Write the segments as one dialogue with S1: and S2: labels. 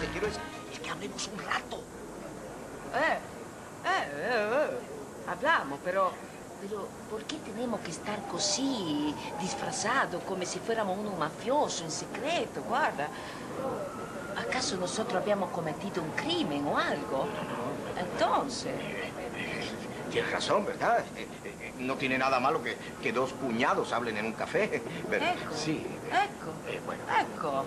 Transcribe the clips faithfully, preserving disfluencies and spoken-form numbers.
S1: que quiero es, es que hablemos un rato.
S2: Eh, eh, eh, eh. Hablamos, pero... Pero, ¿por qué tenemos que estar così, disfrazados, como si fuéramos unos mafiosos en secreto? Guarda. ¿Acaso nosotros habíamos cometido un crimen o algo? Entonces...
S1: Tienes razón, ¿verdad? Eh, eh, no tiene nada malo que, que dos cuñados hablen en un café. Pero,
S2: ecco,
S1: sí.
S2: ecco,
S1: Eh, bueno.
S2: ecco.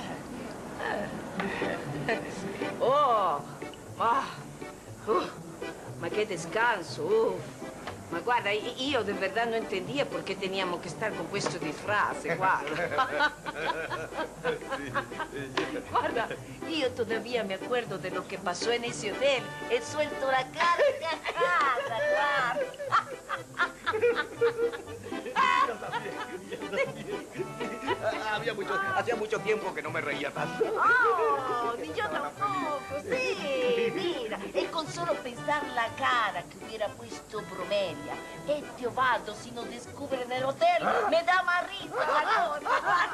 S2: Eh, eh. Oh, ah, uh, ma che descanso, uh. Ma guarda, io de verdad no entendía por qué teníamos que estar con questo disfraz, guarda. Guarda, io todavía me acuerdo de lo que pasó en ese hotel. He suelto la cara de casa, guarda.
S1: Había mucho, hacía mucho tiempo que no me reía tanto.
S2: Oh, ni yo tampoco, sí. Mira, e con solo pensar la cara que hubiera puesto Bromelia, e Teobaldo si nos descubre en el hotel, me da más risa la cosa.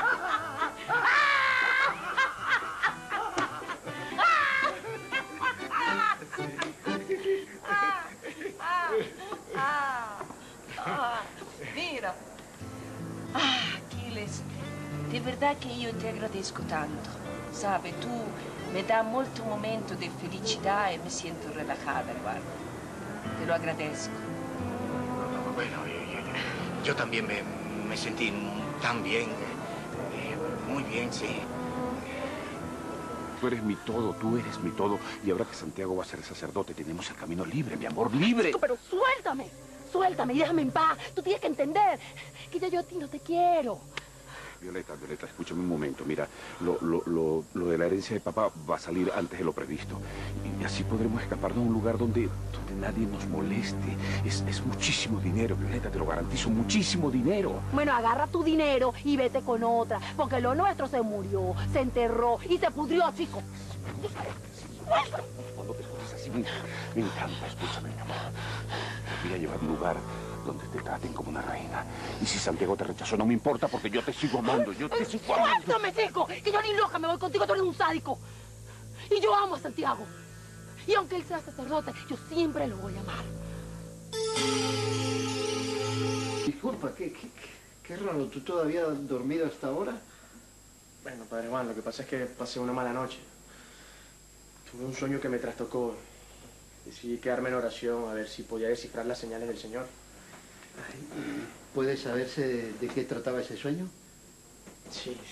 S2: Mira. Ah, Aquiles, de verdad que yo te agradezco tanto. Sabe, tú me das molto momento de felicidad y me siento relajada, guarda. Te lo agradezco.
S1: Bueno, yo, yo también me, me sentí tan bien. Eh, muy bien, sí.
S3: Tú eres mi todo, tú eres mi todo. Y ahora que Santiago va a ser sacerdote, tenemos el camino libre, mi amor, libre.
S4: Chico, pero suéltame, suéltame y déjame en paz. Tú tienes que entender que ya yo a ti no te quiero.
S3: Violeta, Violeta, escúchame un momento. Mira, lo, lo, lo, lo de la herencia de papá va a salir antes de lo previsto. Y así podremos escaparnos a un lugar donde, donde nadie nos moleste. Es, es muchísimo dinero, Violeta, te lo garantizo, muchísimo dinero.
S4: Bueno, agarra tu dinero y vete con otra, porque lo nuestro se murió, se enterró y se pudrió, chico.
S3: Cuando te escuches así, me, me encanta, escúchame, mi amor. Te voy a llevar a un lugar donde te traten como una reina. Y si Santiago te rechazó, no me importa, porque yo te sigo amando, yo te sigo amando.
S4: ¡Suéltame, chico! Que yo ni loca me voy contigo, tú eres un sádico. Y yo amo a Santiago. Y aunque él sea sacerdote, yo siempre lo voy a amar.
S5: Disculpa, ¿qué, qué, qué, qué raro? ¿Tú todavía has dormido hasta ahora?
S6: Bueno, padre Juan, lo que pasa es que pasé una mala noche. Tuve un sueño que me trastocó. Decidí quedarme en oración a ver si podía descifrar las señales del Señor.
S5: Ay, ¿puede saberse de, de qué trataba ese sueño?
S6: Sí, sí.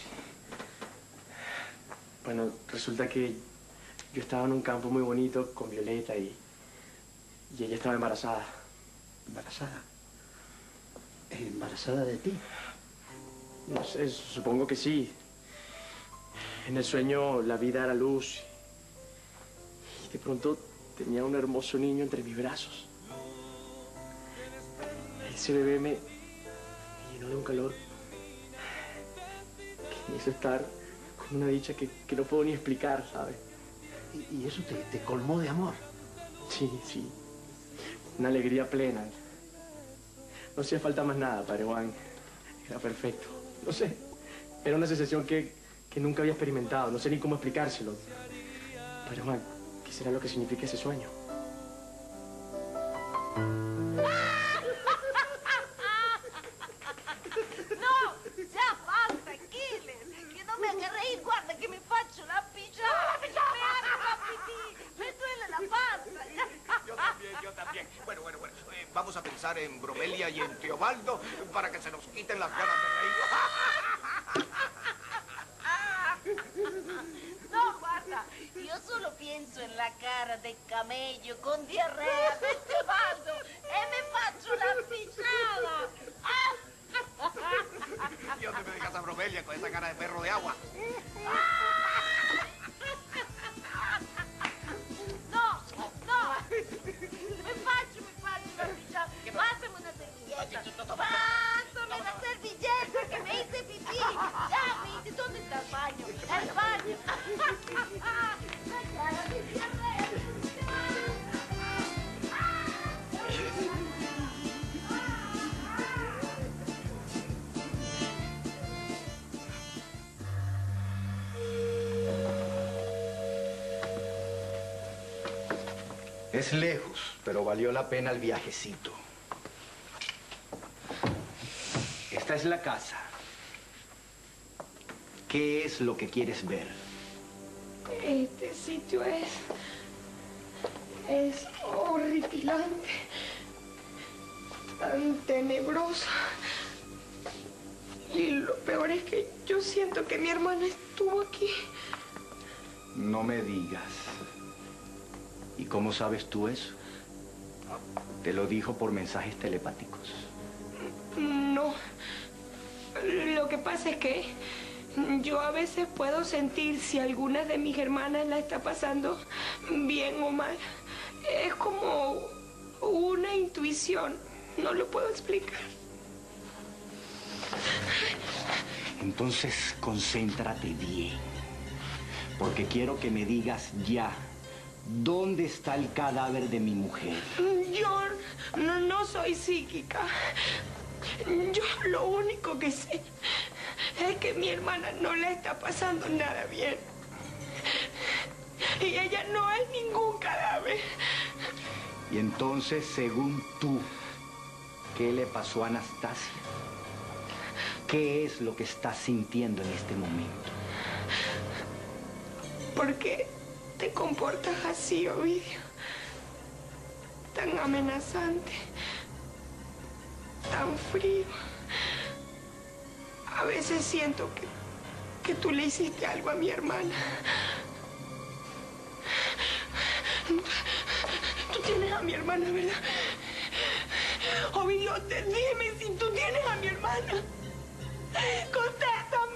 S6: Bueno, resulta que yo estaba en un campo muy bonito con Violeta y, y ella estaba embarazada.
S5: ¿Embarazada? ¿Embarazada de ti?
S6: No sé, supongo que sí. En el sueño la vi dar a luz y de pronto tenía un hermoso niño entre mis brazos. Ese bebé me, me llenó de un calor que me hizo estar con una dicha que, que no puedo ni explicar, ¿sabes?
S5: ¿Y, y eso te, te colmó de amor?
S6: Sí, sí. Una alegría plena. No hacía falta más nada, padre Juan. Era perfecto. No sé. Era una sensación que, que nunca había experimentado. No sé ni cómo explicárselo. Padre Juan, ¿qué será lo que significa ese sueño?
S1: Vamos a pensar en Bromelia y en Teobaldo para que se nos quiten las ganas de reír.
S2: No, guarda, yo solo pienso en la cara de camello con diarrea de Teobaldo y me faccio la pisciana.
S1: Dios, no me dejas a Bromelia con esa cara de perro de agua.
S2: No, no, me faccio, me faccio la pisciana. Pásame una servilleta. Pásame una servilleta que me hice pipí. Ya, me hice, ¿dónde está el baño? El baño. La cara de diarrea.
S7: Es lejos, pero valió la pena el viajecito. Esta es la casa. ¿Qué es lo que quieres ver?
S4: Este sitio es... es horripilante. Tan tenebroso. Y lo peor es que yo siento que mi hermana estuvo aquí.
S7: No me digas. ¿Y cómo sabes tú eso? ¿Te lo dijo por mensajes telepáticos?
S4: No. Lo que pasa es que yo a veces puedo sentir si alguna de mis hermanas la está pasando bien o mal. Es como una intuición. No lo puedo explicar.
S7: Entonces, concéntrate bien. Porque quiero que me digas ya, ¿dónde está el cadáver de mi mujer?
S4: Yo no, no soy psíquica. Yo lo único que sé es que mi hermana no le está pasando nada bien. Y ella no es ningún cadáver.
S7: Y entonces, según tú, ¿qué le pasó a Anastasia? ¿Qué es lo que estás sintiendo en este momento?
S4: ¿Por qué te comportas así, Ovidio? Tan amenazante, tan frío. A veces siento que, que tú le hiciste algo a mi hermana. Tú tienes a mi hermana, ¿verdad? Ovidio, dime si tú tienes a mi hermana. ¡Contéstame!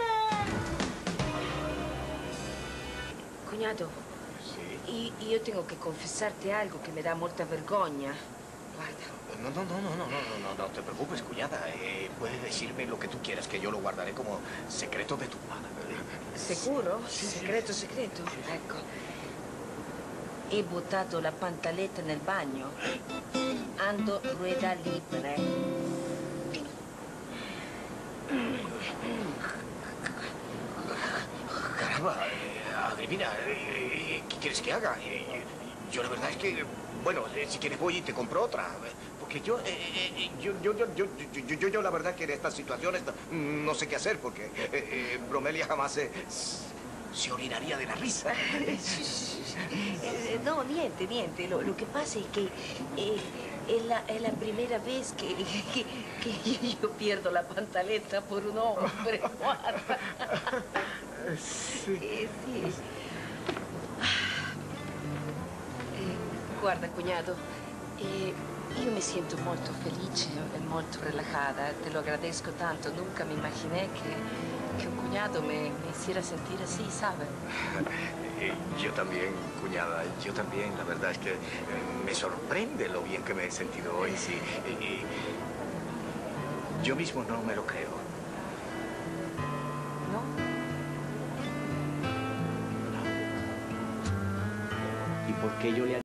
S2: Cuñado,
S1: Sí.
S2: y, y yo tengo que confesarte algo que me da mucha vergogna. Guarda.
S1: No, no, no, no, no, no, no, no, no te preocupes, cuñada. Eh, puedes decirme lo que tú quieras, que yo lo guardaré como secreto de tu hermana.
S2: ¿Seguro?
S1: Sí, sí.
S2: Secreto, secreto. Ecco. He buttato la pantaletta nel bagno. Ando rueda libre.
S1: Caramba, eh, adivina, eh, ¿qué quieres que haga? Eh, yo la verdad es que, bueno, eh, si quieres voy y te compro otra. eh, Porque yo, eh, eh, yo, yo, yo, yo, yo, yo, yo, yo la verdad que en estas situaciones no, no sé qué hacer, porque eh, eh, Bromelia jamás se, se orinaría de la risa.
S2: Eh, no, niente, niente. Lo, lo que pasa es que eh, es, la, es la primera vez que, que, que yo pierdo la pantaleta por un hombre. Guarda.
S1: Sí.
S2: Eh, sì. Eh, guarda, cuñado, eh, io mi sento molto felice e molto relajada. Te lo agradezco tanto. Nunca me imaginé que, que un cuñado me, me hiciera sentir así, ¿sabes?
S1: Eh, Yo también, cuñada, yo también. La verdad es que eh, me sorprende lo bien que me he sentido hoy, sí. Y- y yo mismo no me lo creo.
S2: ¿No?
S7: ¿Y por qué yo le